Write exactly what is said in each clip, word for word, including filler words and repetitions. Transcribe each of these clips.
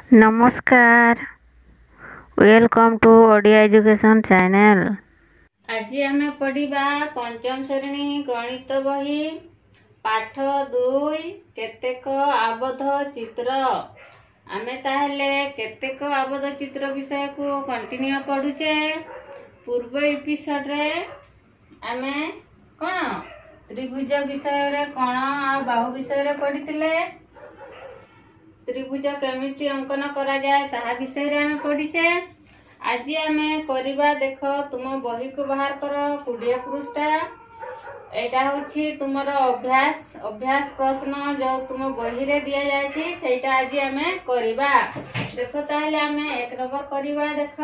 नमस्कार, welcome to Odia education channel. आज आम पढ़ा पंचम श्रेणी गणित बही पाठ दुई केतेक आबद्ध चित्र। आमे ताहले केतेक आबद्ध चित्र विषय को कंटिन्यू पढ़ुचे। पूर्व एपिसोड रे आमे कौन त्रिभुज विषय रे कौन आ बाहु विषय रे पढ़ितिले। त्रिभुज केमिति अंकन करा जाए ताहा विषय रे आमे पढ़िचे। आज आमे करिबा देख तुम बही को बाहर कर कोड़े पृष्ठा। एटा होछि तुमर अभ्यास अभ्यास प्रश्न जो तुम बही रे दिया जायछि सेटा आज आमे करिबा। देखो ताहले आमे एक नंबर करिबा। देख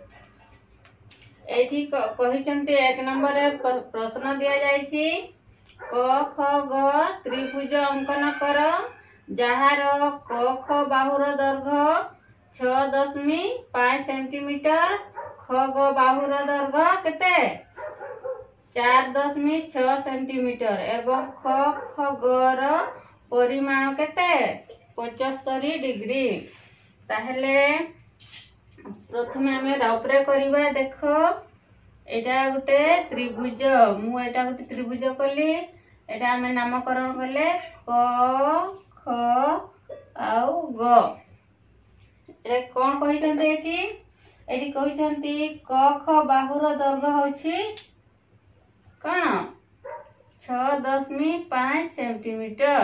एठी कहिचंती एक नंबर रे प्रश्न दिया जायछि क ख ग त्रिभुज अंकन कर जहार क ख बाहुर दैर्घ्य छह दशमिक पाँच सेंटीमीटर, ख ग बाहुर दैर्घ्य केते चार दशमिक छह सेंटीमीटर एवं ख ख ग र परिमाण केते पचहत्तर डिग्री। ताहले प्रथमे आमे राउपरे करिबा। देखो एटा गुटे त्रिभुज, मु एटा गुटे त्रिभुज कली। एटा आमे नामकरण कले क ख आउ ग। ए कोन कहिसंती एठी एठी कहिसंती क ख बाहुर दैर्घ्य होछि कोन छह दशमिक पाँच सेंटीमीटर।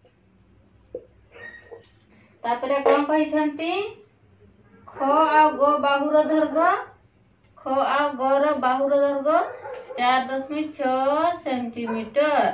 तापरे कोन कहिसंती ख आ ग बाहुर दैर्घ्य ख आ ग र बाहुर दैर्घ्य चार दशमिक छह सेंटीमीटर।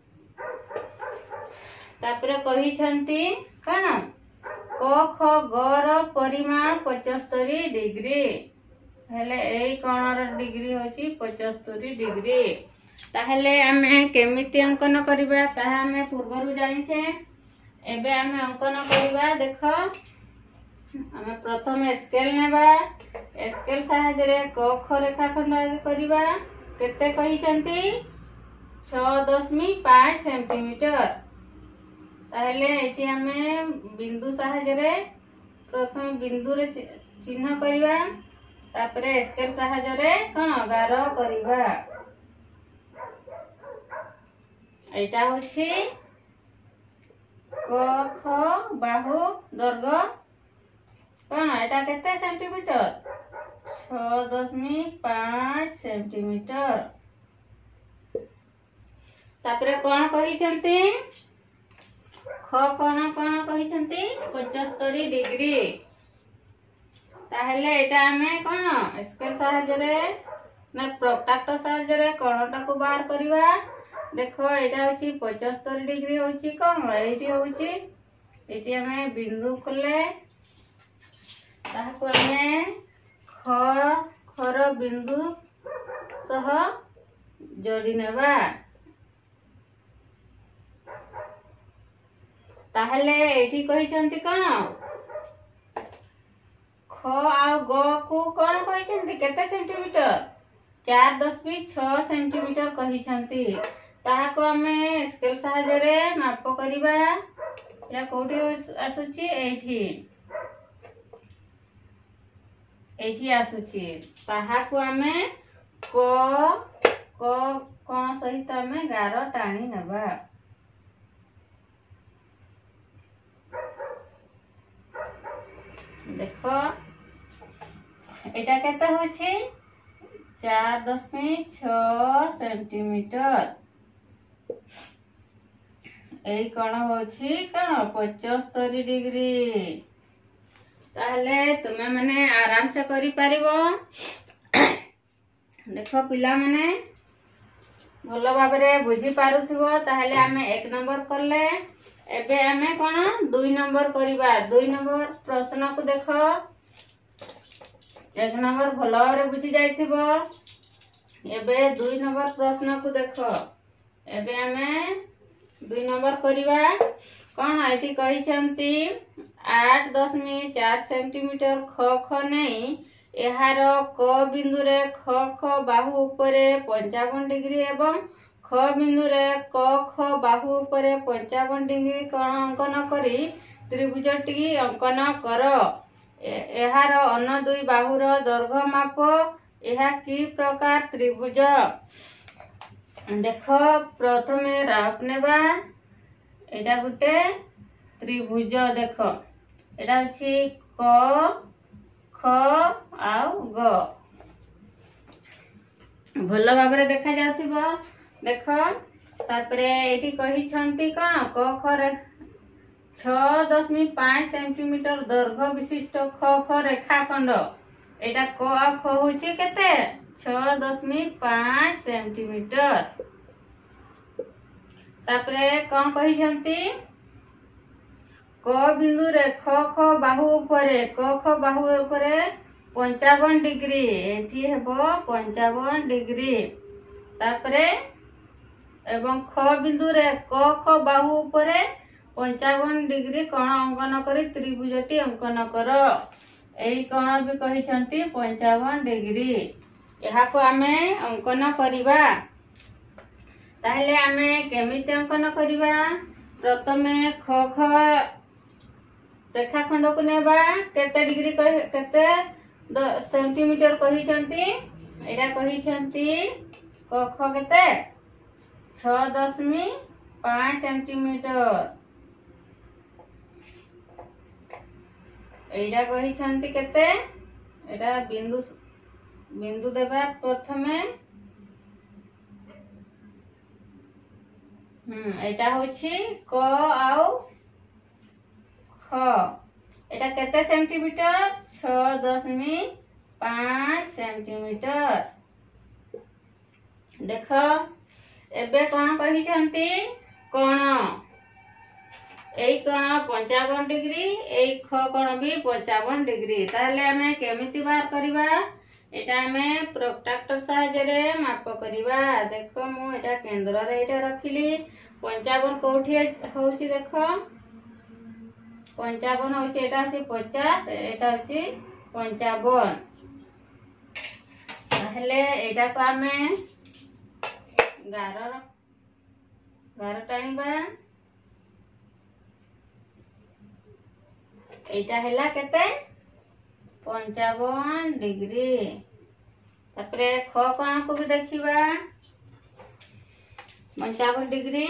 तापरे कहिसंती कोन क ख ग र परिमाण पचहत्तर डिग्री। हेले एई कोणर डिग्री होची पचहत्तर डिग्री। ताहले आमे केमिति अंकन करिबा ताहा आमे पूर्वरु जानिछे। एबे आमे अंकन करिबा। देखो आमे प्रथम स्केल नेबा। स्केल सहायता रे क ख रेखाखंड आगे करिबा। केते कहिसंती छह दशमिक पाँच सेंटीमीटर। ताहले एठी आमे बिंदु सहायता रे प्रथम बिंदु रे चिन्ह करिबा। तापरे स्केल सहायता रे कोन गार करिबा। एटा होछि क ख बाहु दैर्घ्य कोन एटा केते सेंटीमीटर छह दशमिक पाँच सेंटीमीटर। तापरे कोन कहिसंती ख कोन कोन कहिसंती पचहत्तर डिग्री। ताहले एटा आमे कोन स्केल सहायता रे ना प्रोट्रैक्टर सहायता रे कोणटा को बाहर करिबा। देखो एटा होची पचहत्तर डिग्री होची कोन एठी होची एठी आमे बिंदु कले ताहाको आमे ख खर बिंदु सह जोड़ी नेबा। ताहले एठी कहिसंती कोन ख आ ग को कोन कहिसंती केते सेंटीमीटर चार दशमिक छह सेंटीमीटर कहिसंती। ताहाको आमे स्केल सहायता रे माप करिबा। या कोठी आसुची एठी एठी आसुची। ताहाको आमे क क कोन सहित आमे गार टाणी नेबा। देखो एटा केते होछि चार दशमिक छह सेंटीमीटर। एई कोण होछि कोन पचहत्तर डिग्री। ताहले तुमे माने आराम से करि पारिबो। देखो पिला माने भलो भाबरे बुझी पारुथिबो। ताहले आमे एक नंबर करले। एबे आमे कोन दुई नंबर करिबा। दुई नंबर प्रश्न को देखो एक नंबर भलो भाबरे बुझी जाइथिबो। एबे दुई नंबर प्रश्न को देखो। एबे आमे दुई नंबर करिबा। कोन एठी कहिसंती आठ दशमिक चार सेंटीमीटर ख ख नहीं एहार क बिंदु रे ख ख बाहु उपरे पचपन डिग्री एवं ख बिंदु रे क ख बाहु उपरे पचपन डिग्री कोण अंकन करी त्रिभुजटी अंकन कर। एहार अन्न दुई बाहुर दर्घ माप। यह कि प्रकार त्रिभुज। देख प्रथमे राउट नेबा। एटा गुटे त्रिभुज। देख एटा अछि क ख आउ ग। भल भाव देखा जाउथिबो। देख तापरे एठी कहि छंती कोन क ख रे छह दशमिक पाँच सेंटीमीटर दैर्घ्य विशिष्ट ख ख रेखाखंड। एटा क आ ख होछि केते छह दशमिक पाँच सेंटीमीटर। तापरे कोन कहि छंती क बिंदु रे ख ख बाहु उपरे क ख बाहु उपरे पंचावन डिग्री। एठी हेबो पंचावन डिग्री। तापरे एवं ख बिंदु रे क ख बाहु उपरे पंचावन डिग्री कोण अंकन करी त्रिभुजटी अंकन कर। एई कोण भी कहि छंती पंचावन डिग्री। एहा को आमे अंकन करिबा। ताहले आमे केमिति अंकन करिबा। प्रथमे ख ख रेखाखंड को नेबा। केते डिग्री कहि केते सेंटीमीटर कहि छंती। एटा कहि छंती क ख केते छह दशमिक पाँच सेंटीमीटर। एटा कहि छंती केते एटा बिंदु बिंदु देबा प्रथमे। हम्म एटा होछि क आउ ख। एटा केते सेंटीमीटर छह दशमिक पाँच सेंटीमीटर। देख एबे कोन कहि छंती कोण एई कोण पंचावन डिग्री एई ख कोण भी पंचावन डिग्री। ताहले हमें केमिति बाहर करिबा। एटा हमें प्रोट्रैक्टर सहायता रे माप करिबा। देख मु एटा केंद्र रे एटा रखिली। पंचावन कोठी होउची देख पंचावन होउची एटा अछि पचास एटा अछि पंचावन। ताहले एटा को हमें गार गार टाणीबा। एटा हैला केते पंचावन डिग्री। तापरे ख कोण को भी देखिबा पंचावन डिग्री।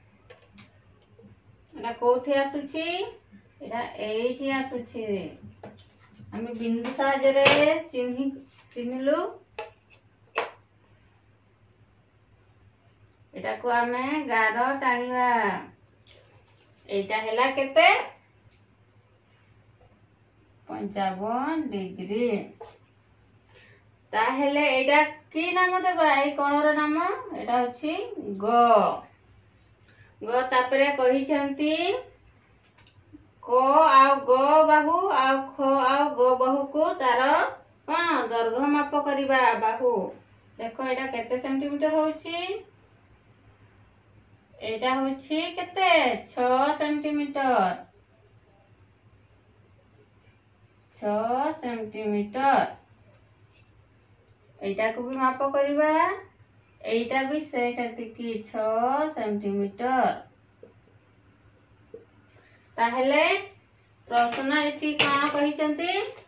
एटा कोठी आसुची एटा एठी आसुची। हमें बिंदु सहायता रे चिन्हि चिन्हिलु। एटा को हमें गार टाणीबा। एटा हैला केते पंचावन डिग्री। ताहेले एटा की नाम देबा। एई कोणर नाम एटा होछि ग ग। तापरे कहि छंती क आ ग बाहु आ ख आ ग बाहु को तार कोन दैर्घ्य माप करिबा बाहु। देखो एटा केते सेंटीमीटर होछि। एटा होछि केते छह सेंटीमीटर छह सेंटीमीटर। एटा को भी माप करिबा। एटा भी से सेतिकी छह सेंटीमीटर। ताहले प्रश्न एठी कोन कहि छंती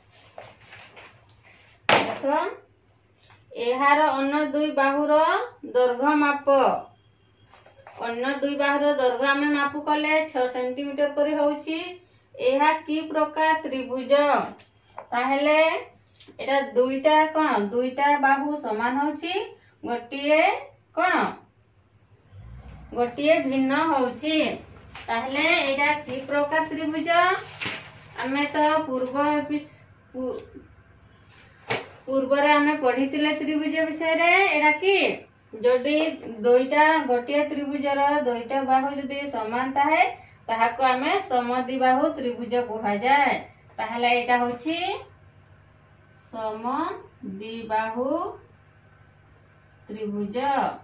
देखो एहार अन्न दुई बाहुर दैर्घ्य माप। अन्न दुई बाहुर दैर्घ्य आमे माप कले छह सेंटीमीटर करी होउची। एहा की प्रकार त्रिभुज। ताहले एटा दुईटा कोन दुईटा बाहु समान होउची। गोटिए कोन गोटिए भिन्न होउची। ताहले एटा की प्रकार त्रिभुज। आमे तो पूर्व पूर्व रे आमे पढितिले त्रिभुज विषय रे। एटा की जदि दुईटा गोटिए त्रिभुजर दुईटा बाहु जदि समान ताहे ताहाको आमे समद्विबाहु त्रिभुज कुहा जाय। ताहले एटा होछि समद्विबाहु त्रिभुज।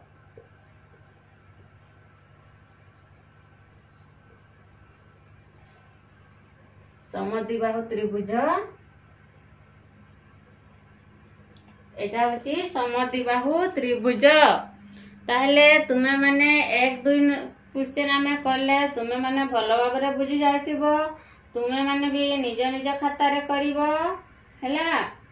समद्विबाहु त्रिभुज एटा होछि समद्विबाहु त्रिभुज। ताहले तुमे माने एक दुई क्वेश्चन आमे करले तुमे माने भलो भाबरे बुझी जायतिबो। ତୁମେ ମାନେ ବି ନିଜ ନିଜ ଖାତାରେ କରିବ ହେଲା।